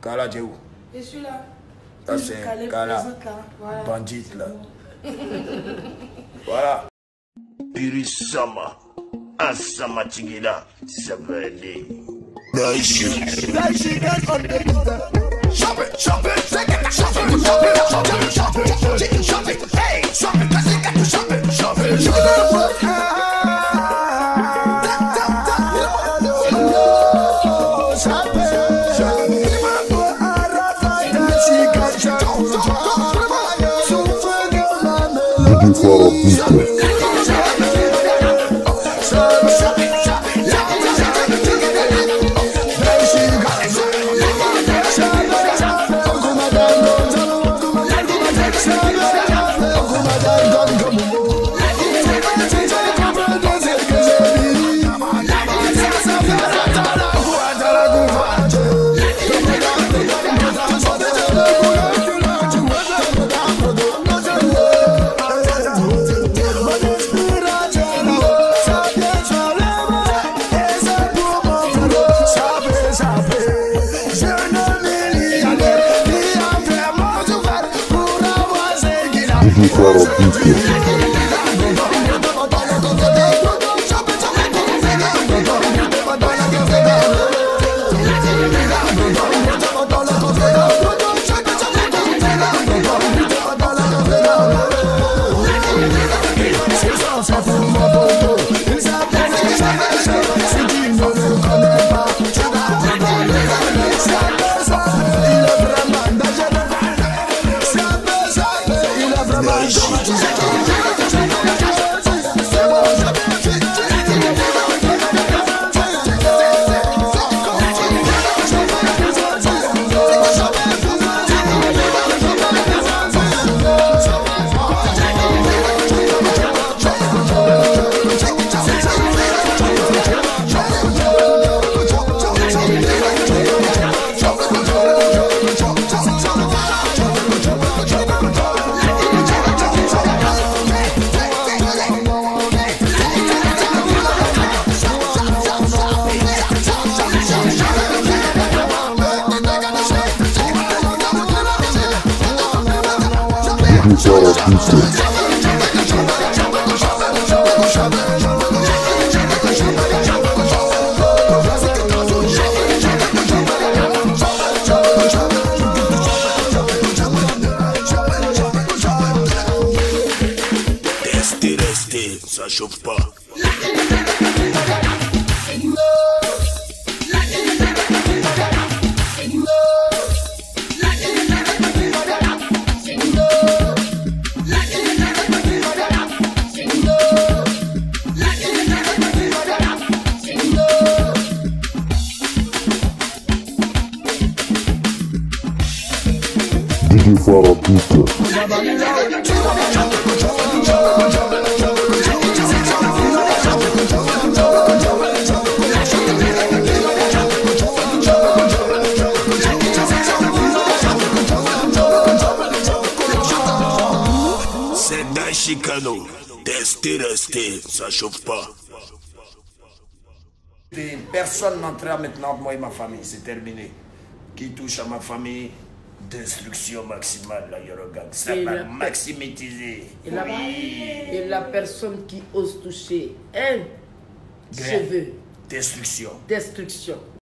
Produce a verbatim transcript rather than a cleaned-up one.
Kala, tu es où? Je suis là. Ça, c'est Kala. Voilà. Bandit, là. Voilà. Pirisama. Asama Tigida. Savane. Shop it, shop it, shop it, shop it, shop it, shop it, shop it, shop it, hey, shop it, cause you got to shop it, shop it, shop it. Restez, restez, ça chauffe pas. C'est d'un chicano. Restez, restez, ça chauffe pas. Personne n'entrera maintenant entre moi et ma famille, c'est terminé. Qui touche à ma famille, destruction maximale, là, Yorogang. Ça va maximiser. Et la, oui. Et la personne qui ose toucher un cheveu. Destruction. Destruction.